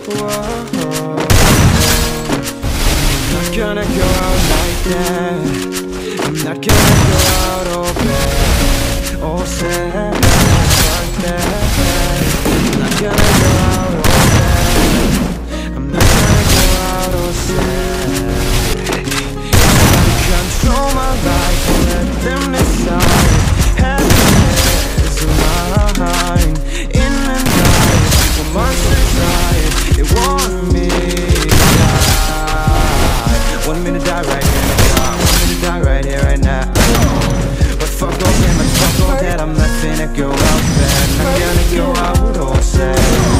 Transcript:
Whoa. I'm not gonna go out like that. I'm not gonna go out all bad, all sad, like that. I'm not gonna go out all bad. I'm not gonna go out all sad. Control my life and let them decide. Happiness of mine. In the night, when monsters hide, they want me to die. Want me to die right here, want me to die right here, right now. But fuck all them and fuck all that, I'm not finna go out bad. I'm gonna go out all sad.